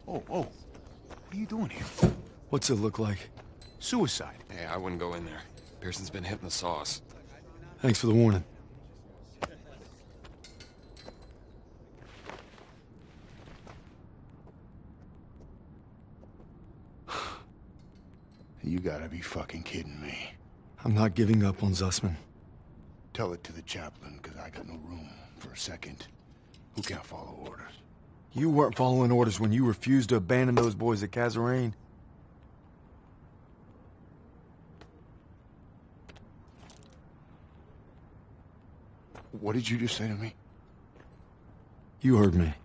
Oh, what are you doing here? What's it look like? Suicide. Hey, I wouldn't go in there. Pearson's been hitting the sauce. Thanks for the warning. You gotta be fucking kidding me. I'm not giving up on Zussman. Tell it to the chaplain, because I got no room for a second. Who can't follow orders? You weren't following orders when you refused to abandon those boys at Kazarene. What did you just say to me? You heard me.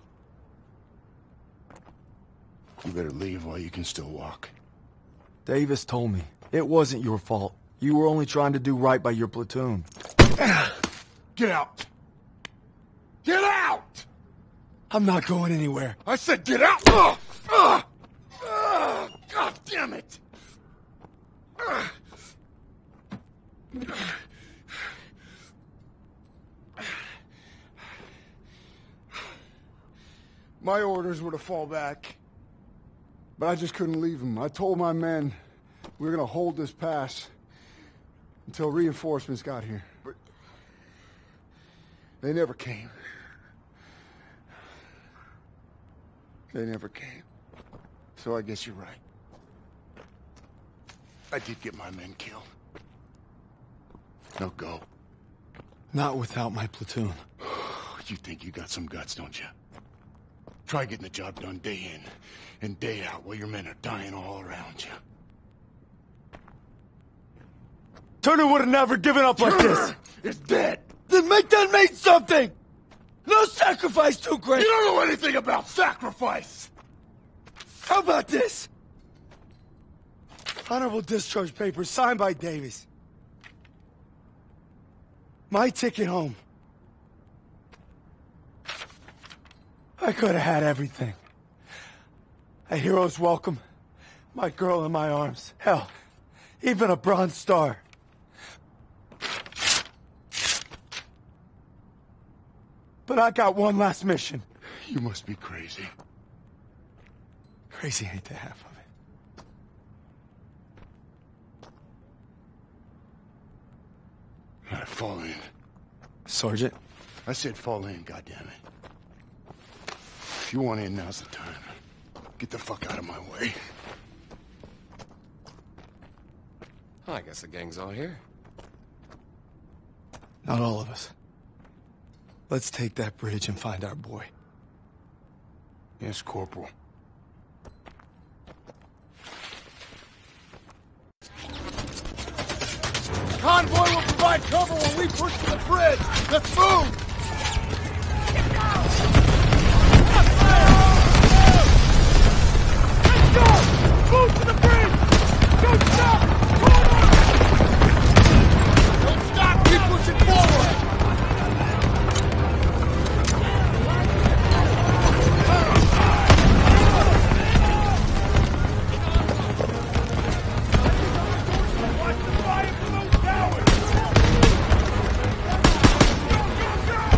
You better leave while you can still walk. Davis told me. It wasn't your fault. You were only trying to do right by your platoon. Get out! Get out! I'm not going anywhere. I said get out! God damn it! My orders were to fall back. But I just couldn't leave them. I told my men we were gonna hold this pass until reinforcements got here. But they never came. They never came. So I guess you're right. I did get my men killed. Now go. Not without my platoon. You think you got some guts, don't you? Try getting the job done day in and day out while your men are dying all around you. Turner would have never given up like this. Is dead. Then make that mean something! No sacrifice too great! You don't know anything about sacrifice! How about this? Honorable discharge papers signed by Davis. My ticket home. I could have had everything. A hero's welcome, my girl in my arms. Hell, even a Bronze Star. But I got one last mission. You must be crazy. Crazy ain't the half of it. All right, fall in. Sergeant? I said fall in, goddammit. If you want in, now's the time. Get the fuck out of my way. I guess the gang's all here. Not all of us. Let's take that bridge and find our boy. Yes, Corporal. Convoy will provide cover when we push to the bridge. Let's move! Let's go! Move to the bridge! Don't stop! Don't stop! Keep pushing forward! Watch the fire from those towers! Go, go, go!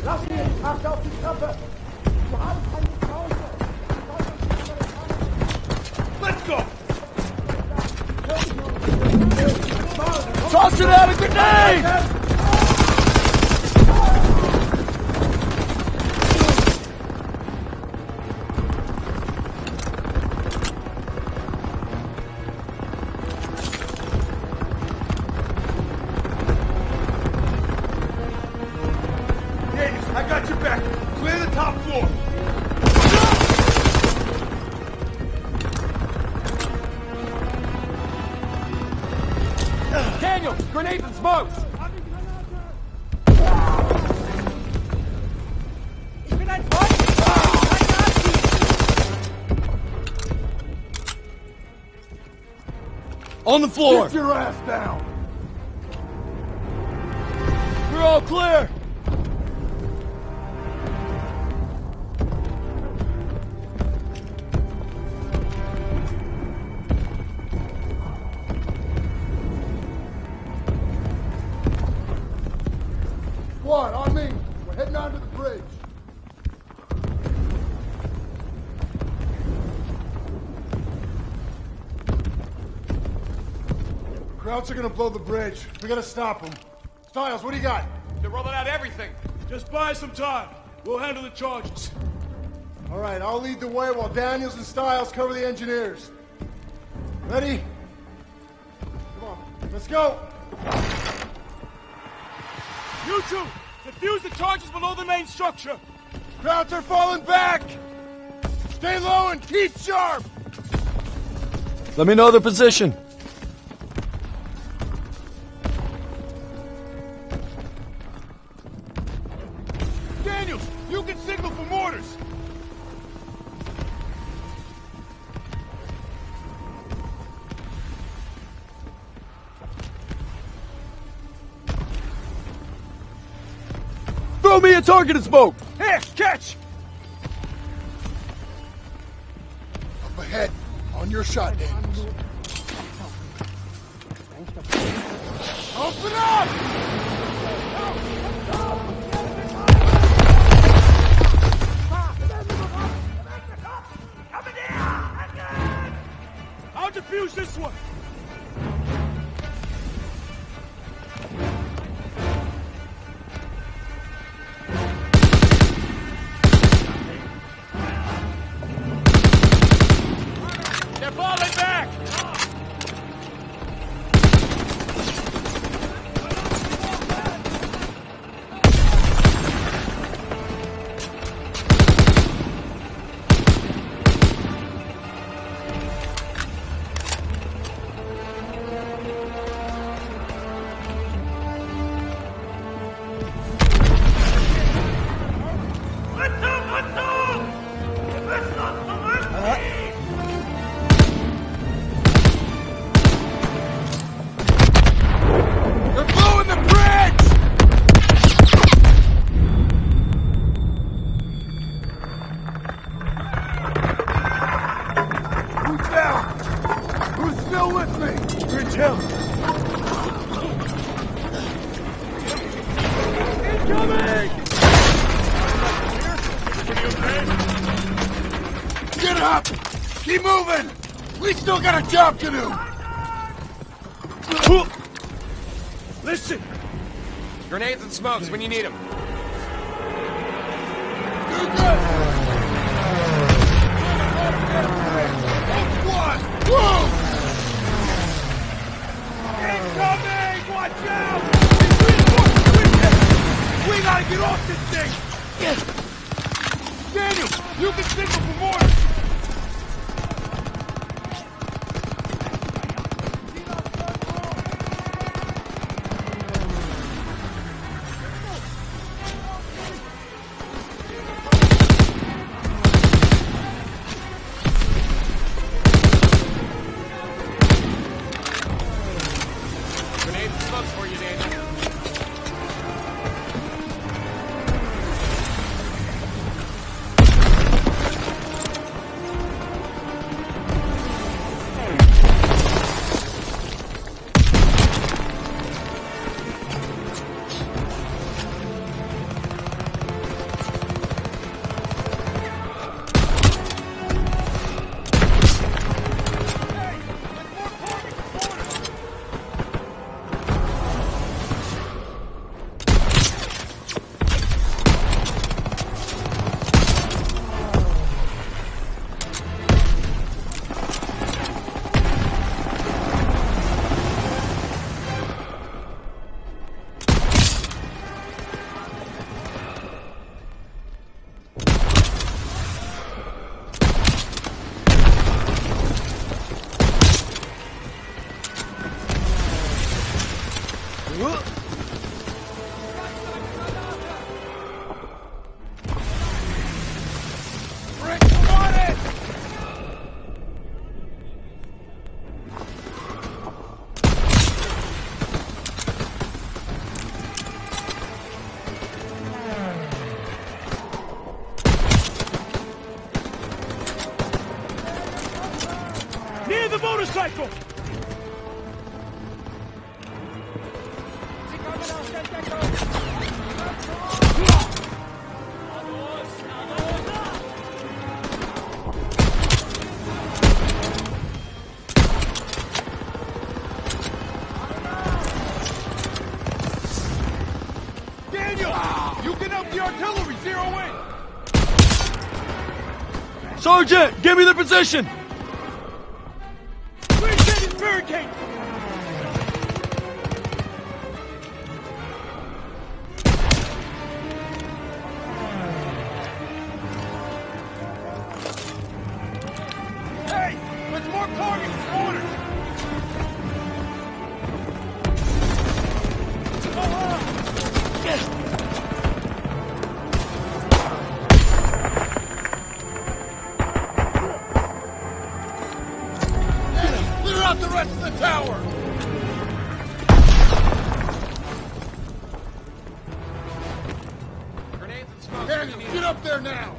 Lass ihn! Acht auf die Treppe! Du hast keine Chance! Let's go! Tossing out a grenade! I got your back. Clear the top floor. Daniel, grenades and smokes. Ich bin ein Freund. On the floor. Get your ass down. We're all clear. Squad, on me. We're heading onto the bridge. Krauts are gonna blow the bridge. We gotta stop them. Stiles, what do you got? They're rolling out everything. Just buy some time. We'll handle the charges. All right, I'll lead the way while Daniels and Stiles cover the engineers. Ready? Come on, let's go. You two, defuse the charges below the main structure. Krauts are falling back. Stay low and keep sharp. Let me know their position. Daniels, you can signal for mortars. Throw me a targeted smoke! Here, catch! Up ahead. On your shot, Daniels. Open up! I'll defuse this one! They're falling back! They're blowing the bridge! Who's down? Who's still with me? Bridge him. Incoming! Get up! Keep moving! We still got a job to do! Listen! Grenades and smokes when you need them. Do good! Squad! Whoa! Incoming! Watch out! We gotta get off this thing! Daniel, you can signal for mortars! Grenades and smokes for you, Daniel. motorcycle! Sergeant, give me the position! Barricade! Barricade! Hey! There's more targets! Orders! Clear out the rest of the tower! Grenades and smoke. Daniel, get up there now!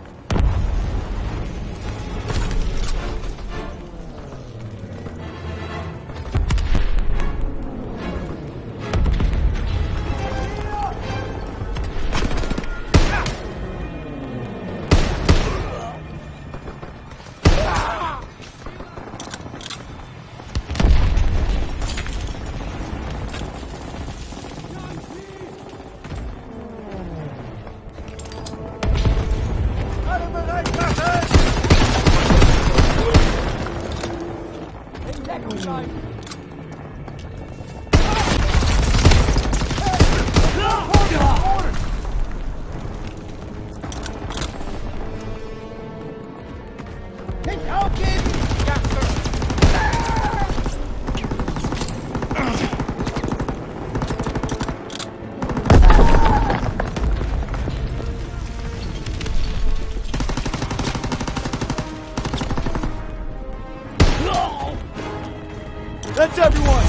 That's everyone!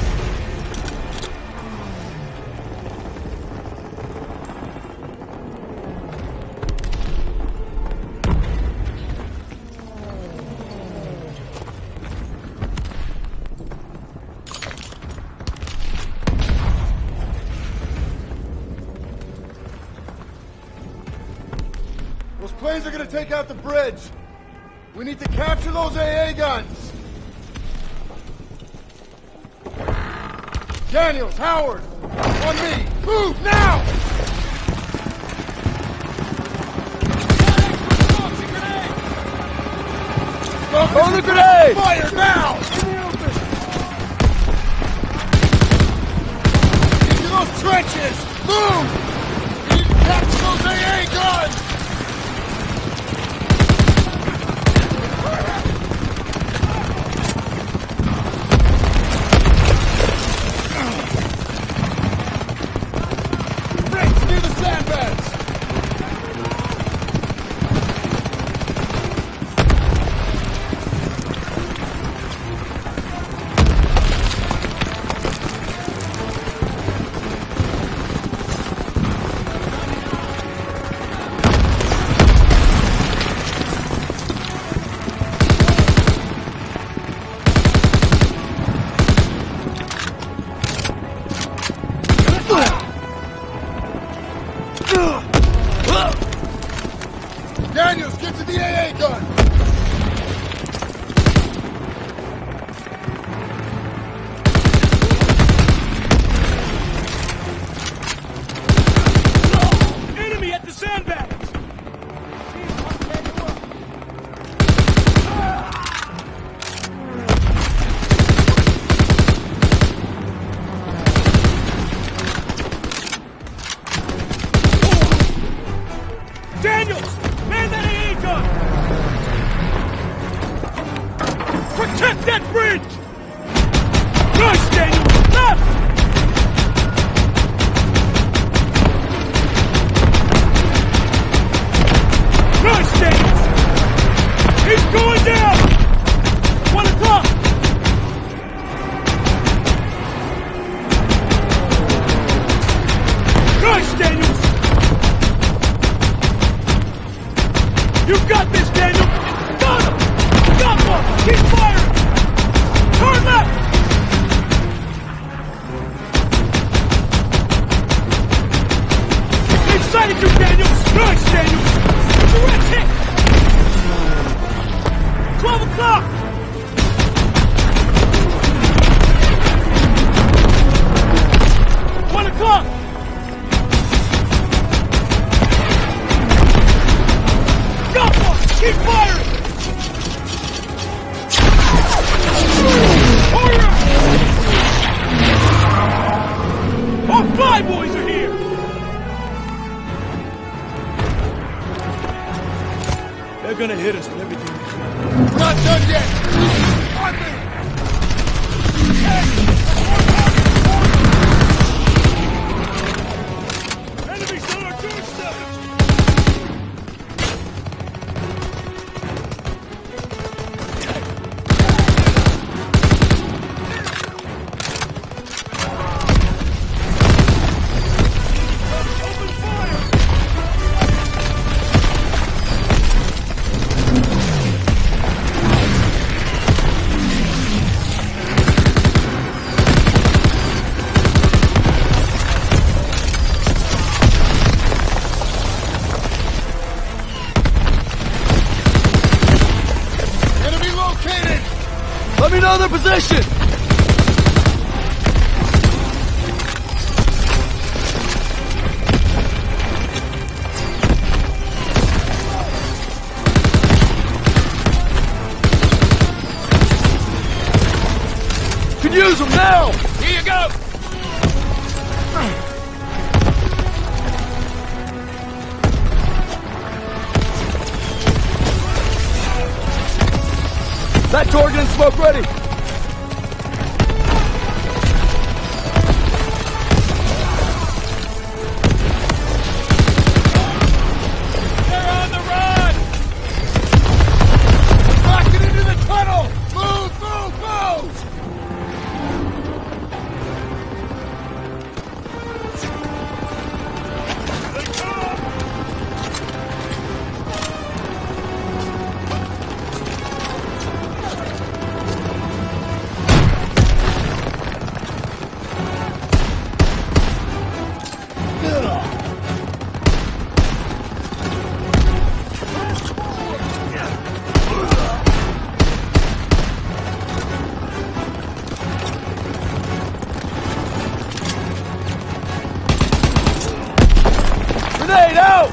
Those planes are gonna take out the bridge. We need to capture those AA guns. Daniels, Howard, on me. Move now! Throw the grenade! Fire now! Into those trenches! Move! We need to capture those AA guns! Near the sandbags! Daniels, get to the AA gun! Enemy at the sandbags! Daniels! Man that AA gun! Protect that bridge! Nice, Daniel! Left! Nice, Daniels! He's going down! 1 o'clock! Nice, Daniels! You got this, Daniel! Got him! Got one! Keep firing! Nice, Daniel! Direct hit! 12 o'clock! O'clock! Got one! Keep firing! Hurry up! Our fly boys are here! They're gonna hit us with everything. We're not done yet! On me! Hey! Enemies on our doorstep! Open fire! Let me know their position! Could use them now! Here you go! That target and smoke ready! They're on the run! Rocking into the tunnel! Move, move, move! They come! Grenade out!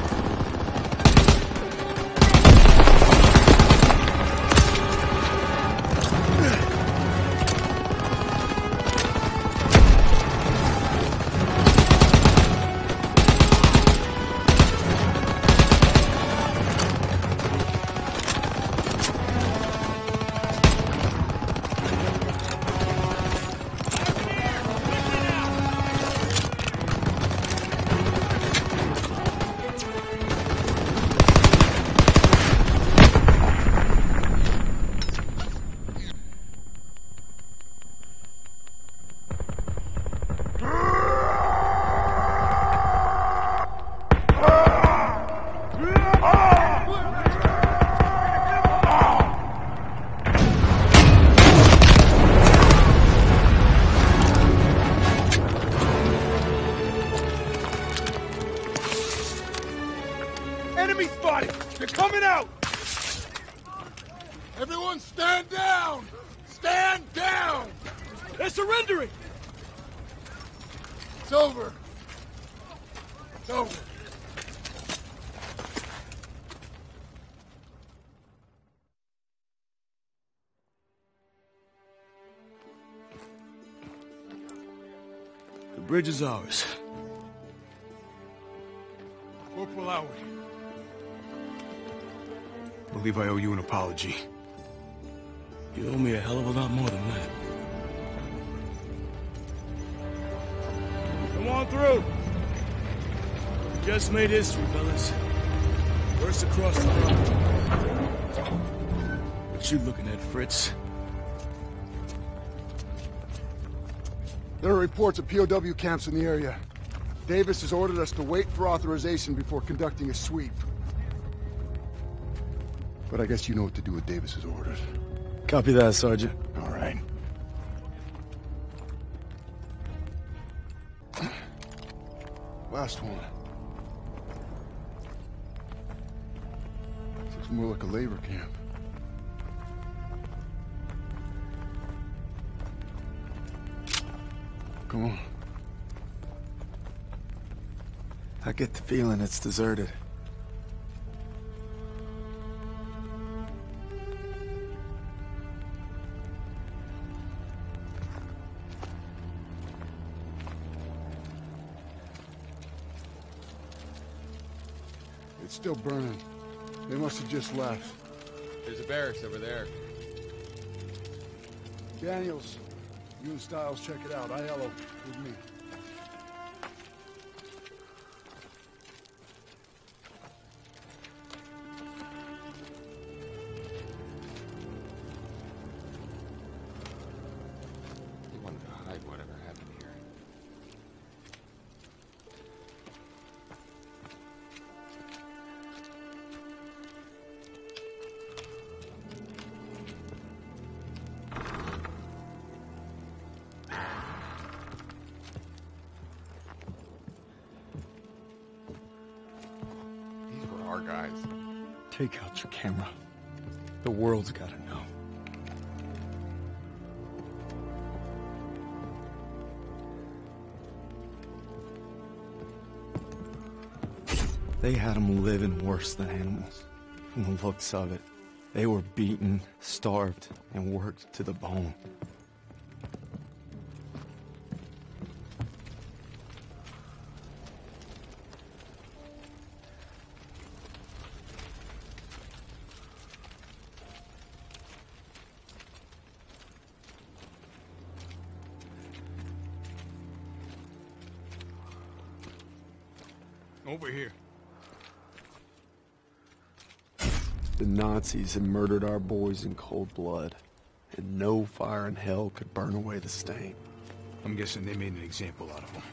Enemy spotted! They're coming out! Everyone stand down! Stand down! They're surrendering! It's over. It's over. The bridge is ours. Corporal Howard. I believe I owe you an apology. You owe me a hell of a lot more than that. Come on through! Just made history, fellas. First across the front. What you looking at, Fritz? There are reports of POW camps in the area. Davis has ordered us to wait for authorization before conducting a sweep. But I guess you know what to do with Davis's orders. Copy that, Sergeant. All right. Last one. More like a labor camp. Come on. I get the feeling it's deserted. It's still burning. They must have just left. There's a barracks over there. Daniels, you and Stiles check it out. Aiello with me. He wanted to hide whatever happened here. These were our guys. Take out your camera. The world's gotta know. They had them living worse than animals. From the looks of it, they were beaten, starved, and worked to the bone. Over here. The Nazis had murdered our boys in cold blood, and no fire in hell could burn away the stain. I'm guessing they made an example out of them.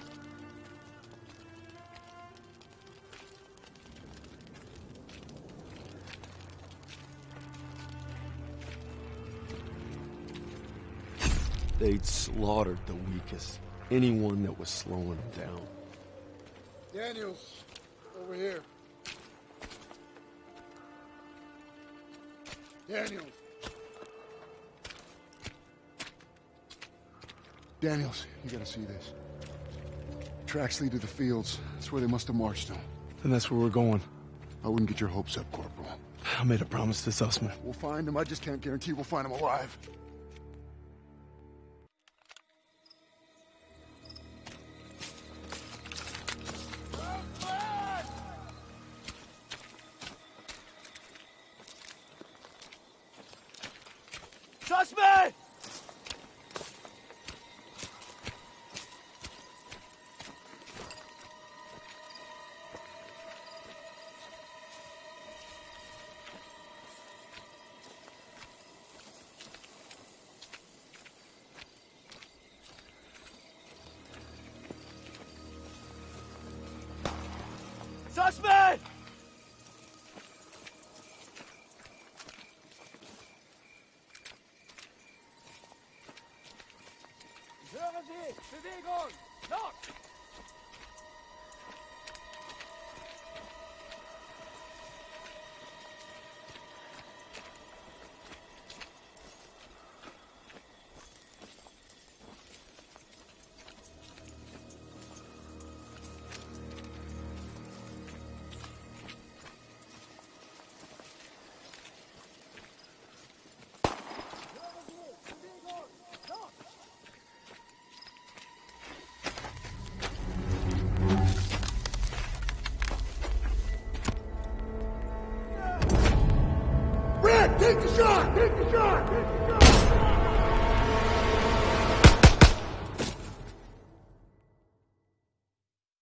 They'd slaughtered the weakest, anyone that was slowing them down. Daniels, over here. Daniels. Daniels, you gotta see this. Tracks lead to the fields. That's where they must have marched them. And that's where we're going. I wouldn't get your hopes up, Corporal. I made a promise to Sussman. We'll find him. I just can't guarantee we'll find him alive. Sussman! Sussman! Hören Sie! Bewegung! Los! Take the shot! Take the shot! Take the shot!